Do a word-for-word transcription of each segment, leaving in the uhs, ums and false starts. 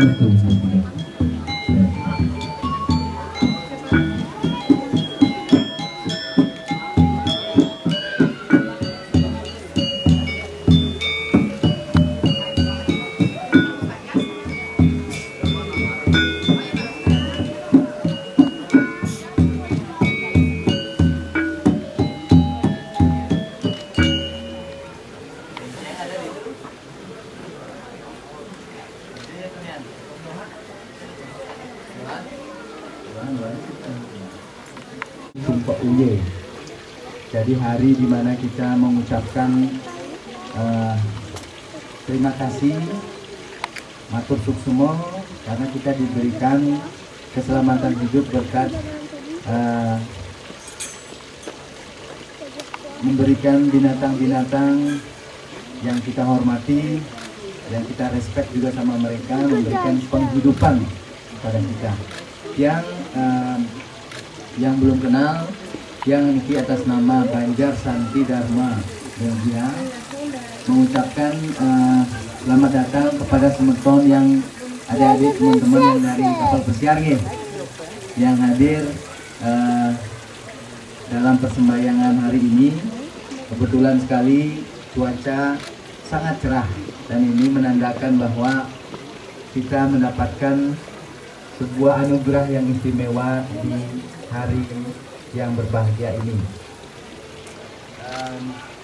itu gitu. Sumpah Uye. Jadi hari dimana kita mengucapkan uh, terima kasih matur suksumo karena kita diberikan keselamatan hidup berkat uh, memberikan binatang-binatang yang kita hormati, yang kita respect juga sama mereka, memberikan penghidupan kepada kita. Yang uh, yang belum kenal, yang memiliki atas nama Banjar Santi Dharma Belgia mengucapkan uh, selamat datang kepada semeton yang adik-adik teman-teman yang dari kapal pesiar yang hadir uh, dalam persembahyangan hari ini. Kebetulan sekali cuaca sangat cerah dan ini menandakan bahwa kita mendapatkan sebuah anugerah yang istimewa di hari yang berbahagia ini. Um,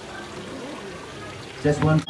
just one.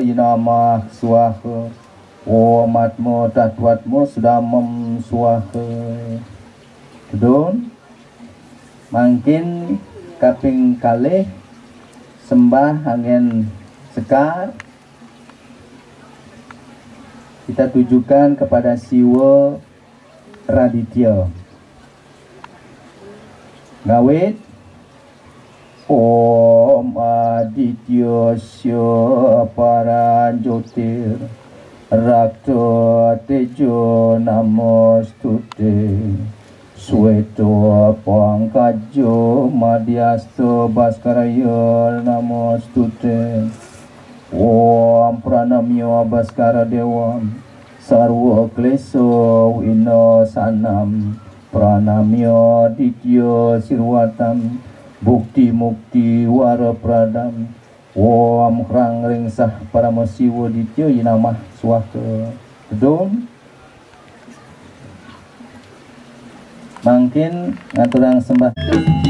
inamah swaha. Om atmo tatwatmo sudamam swaha. Kedun mungkin kaping kalih sembah angin sekar kita tujukan kepada Siwa Raditya. Ngawit Om Aditya Sya Paranjotir Rakta Tejo Namostute Sweto Pangkajo Madhyasto Bhaskaraya Namostute. Om Pranamya Bhaskara Dewam Sarva Kleso Wino Sanam Pranamya Ditya Sirwatam Bukti Mukti Wara Pradam. Om Hrang Ringsah Paramasiwa Ditya Inamah Swaha. Kedun mungkin ngaturang sembah